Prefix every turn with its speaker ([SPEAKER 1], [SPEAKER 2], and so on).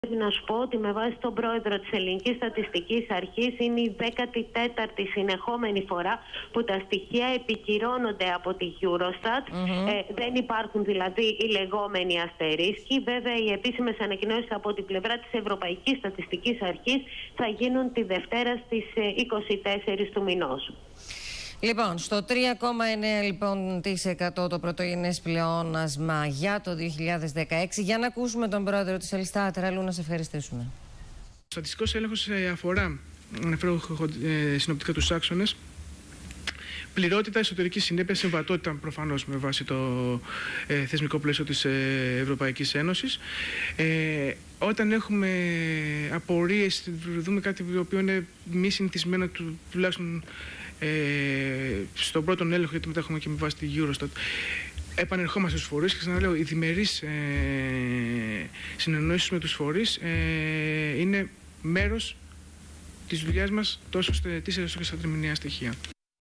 [SPEAKER 1] Πρέπει να σου πω ότι με βάση τον πρόεδρο της Ελληνικής Στατιστικής Αρχής είναι η 14η συνεχόμενη φορά που τα στοιχεία επικυρώνονται από τη Eurostat. Δεν υπάρχουν δηλαδή οι λεγόμενοι αστερίσκοι. Βέβαια, οι επίσημες ανακοινώσεις από την πλευρά της Ευρωπαϊκής Στατιστικής Αρχής θα γίνουν τη Δευτέρα στις 24 του μηνός.
[SPEAKER 2] Λοιπόν, στο 3,9% λοιπόν, το πρωτογενές πλεόνασμα για το 2016. Για να ακούσουμε τον πρόεδρο της Ελστάτ. Ραλού, να σε ευχαριστήσουμε.
[SPEAKER 3] Ο στατιστικός έλεγχος αφορά, αναφέρω συνοπτικά τους άξονες, πληρότητα, εσωτερική συνέπεια, συμβατότητα προφανώς με βάση το θεσμικό πλαίσιο της Ευρωπαϊκής Ένωσης. Όταν έχουμε απορίες, δούμε κάτι το οποίο είναι μη συνηθισμένο τουλάχιστον στον πρώτον έλεγχο, γιατί μετά έχουμε και με βάση τη Eurostat, επανερχόμαστε στους φορείς και ξαναλέω, οι διμερείς συνεννοήσεις με τους φορείς είναι μέρος της δουλειάς μας τόσο στα ετήσια όσο και στα τριμηνιαία στοιχεία.